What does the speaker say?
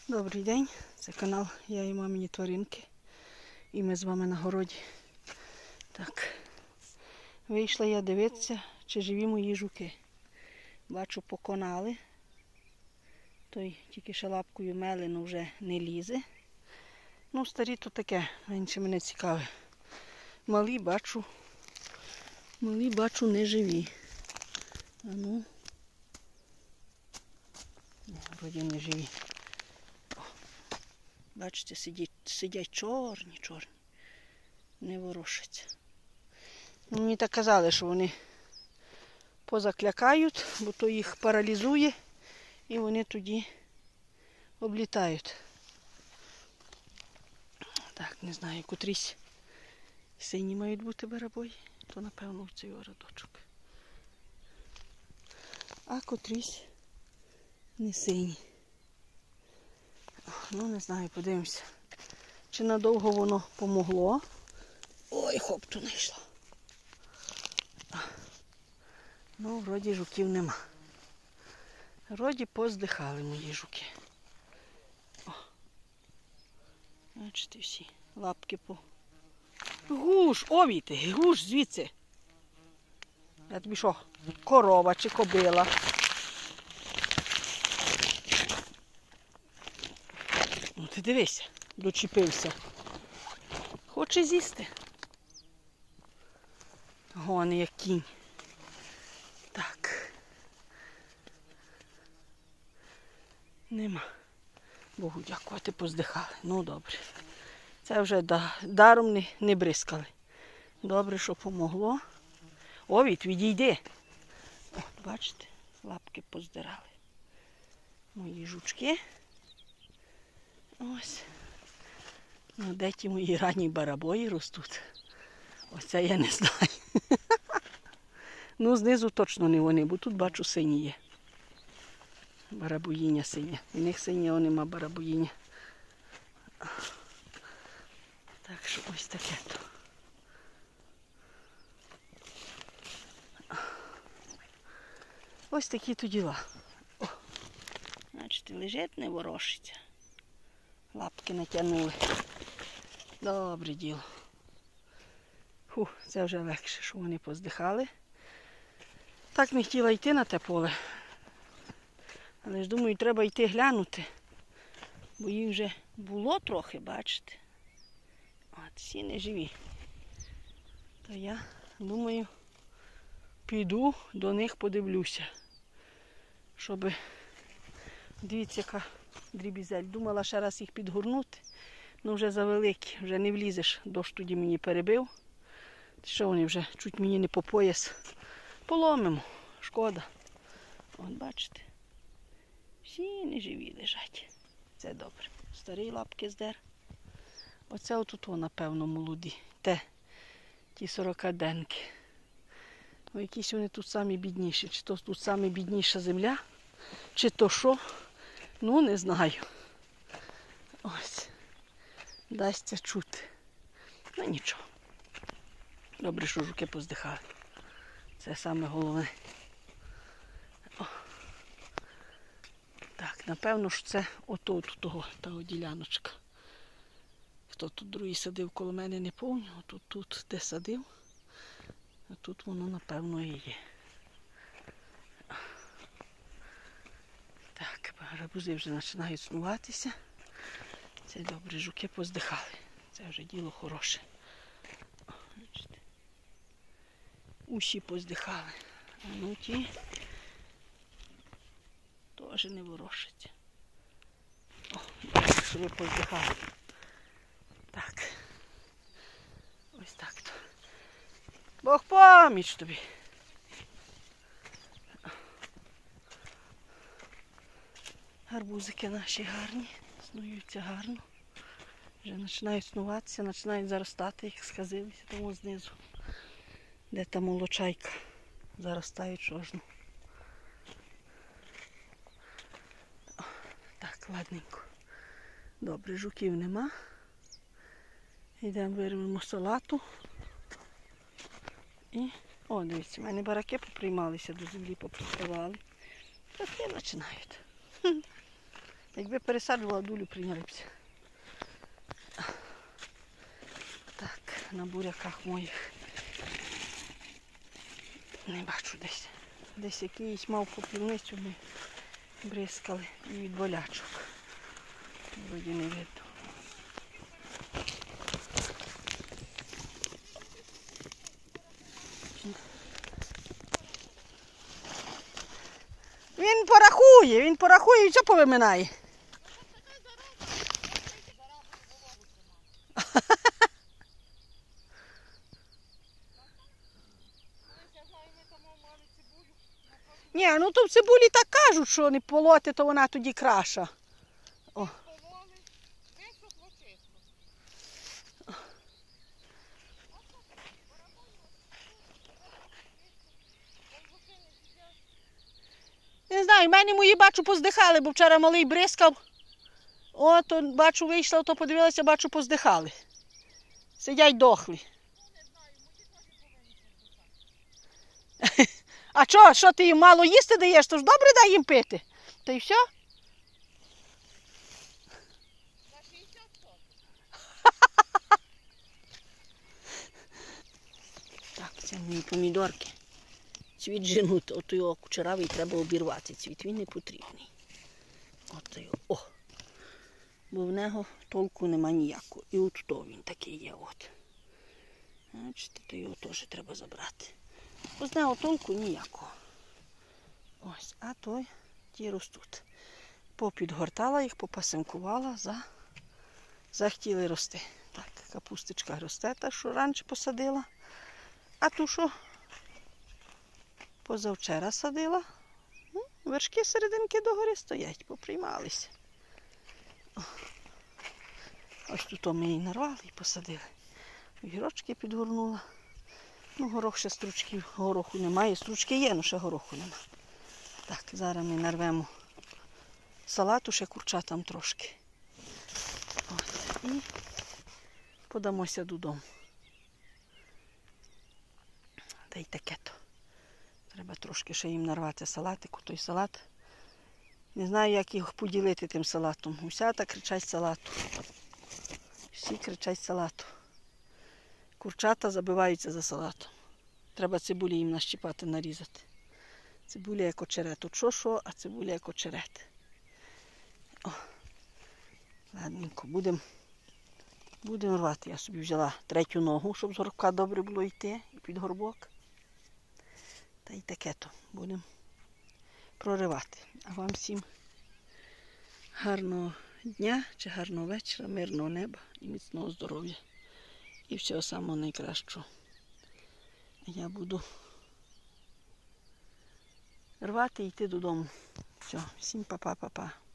Добрий день, це канал Я і мамині тваринки. І ми з вами на городі. Так, вийшла я дивитися, чи живі мої жуки. Бачу, поконали. Той тільки ще лапкою мелено вже не лізе. Ну, старі то таке, менше мене цікаве. Малі бачу не живі. А ну, вроді не живі. Бачите, сидять чорні, не ворушаться. Мені так казали, що вони позаклякають, бо то їх паралізує, і вони тоді облітають. Так, не знаю, котрісь сині мають бути барабої, то напевно в цей радочок. А котрісь не сині. Ну, не знаю, подивимося, чи надовго воно помогло. Ой, хопту не йшла. Ну, вроді жуків нема. Вроді поздихали мої жуки. О, бачите всі, лапки по... Гуш, овіти, гуш звідси. Я тобі що, корова чи кобила? Ну ти дивися, дочепився. Хоче з'їсти. Гони, як кінь. Так. Нема. Богу дякувати, поздихали. Ну добре. Це вже даром не бризкали. Добре, що помогло. Овід, відійди. От, бачите, лапки поздирали. Мої жучки. Ось. Ну, де ті мої ранні барабої ростуть? Оце я не знаю. Ну, знизу точно не вони, бо тут бачу сині є. Барабоїня синя. У них синього нема барабоїня. Так що ось таке то. Ось такі то діла. О, бачите, лежить, не ворушиться. Лапки натягнули. Добре діло. Це вже легше, що вони поздихали. Так не хотіла йти на те поле. Але ж думаю, треба йти глянути. Бо їх вже було трохи, бачите. От, всі не живі. То я думаю, піду до них подивлюся. Щоб, дивіться, яка дрібізель. Думала ще раз їх підгорнути. Ну вже завеликі, вже не влізеш. Дощ тоді мені перебив. Що вони вже чуть мені не по пояс. Поломимо. Шкода. От бачите. Всі неживі лежать. Це добре. Старі лапки здер. Оце отут, напевно, молоді. Ті 40-денки. О, якісь вони тут самі бідніші. Чи то тут самі бідніша земля, чи то що. Ну, не знаю. Ось. Дасться чути. Ну, нічого. Добре, що жуки поздихали. Це саме головне. О. Так, напевно, що це того діляночка. Хто тут другий садив коло мене, не пам'ятаю. Тут де садив. А тут воно, напевно, і є. Так, гарбузи вже починають снуватися. Це добре, жуки поздихали. Це вже діло хороше. О, бачите. Усі поздихали. А ну ті теж не ворушаться. О, добре, що ви поздихали. Так. Ось так то. Бог поміч тобі. Гарбузики наші гарні, снуються гарно. Вже починають снуватися, починають заростати, як сказилися тому знизу. Де та молочайка. Заростають чожно. Так, ладненько. Добре, жуків нема. Йдемо вирвемо салату. І, о, дивіться, в мене бараки поприймалися, до землі поприставали. Так і починають. Якби пересаджувала, дулю прийняли б. Так, на буряках моїх. Не бачу десь. Десь якийсь мав попільницю, ми бризкали і від болячок. Вроді не видно. Він порахує і все повиминає. Ні, ну то в цибулі так кажуть, що не полоти, то вона тоді краша. О. Не знаю, в мене мої, бачу, поздихали, бо вчора малий бризкав. О, то, бачу, вийшла, то подивилася, бачу, поздихали. Сидять дохлі. А що ти їм мало їсти даєш, то ж добре дай їм пити. Та й все. Так, це мої помідорки. Цвіт женуть, от його кучеравий треба обірвати. Цвіт, він не потрібний. От його, о. Бо в нього толку нема ніякого. І от то він такий є, от. Бачите, то його теж треба забрати. Бо з нього толку ніякого. Ось, а той, ті ростуть. Попідгортала їх, попасинкувала, захотіли рости. Так, капусточка росте, та, що раніше посадила. А ту, що позавчора садила, вершки серединки догори стоять, поприймалися. Ось тут ми її нарвали і посадили. Огірочки підгорнула. Ну, горох ще стручків, гороху немає. Стручки є, але ще гороху нема. Так, зараз ми нарвемо салату, ще курчатам трошки. От, і подамося додому. Та й таке-то. Треба трошки ще їм нарвати салатику, той салат. Не знаю, як їх поділити тим салатом. Усята кричать салату. Всі кричать салату. Курчата забиваються за салатом. Треба цибулі їм нащипати, нарізати. Цибуля як очерет. От що, а цибуля як очерет. О, ладненько, будемо рвати. Я собі взяла третю ногу, щоб з горбка добре було йти, і під горбок. Та й таке-то. Будемо проривати. А вам всім гарного дня чи гарного вечора, мирного неба і міцного здоров'я. І всього самого найкращого. Я буду рвати і йти додому. Все, всім па-па-па-па.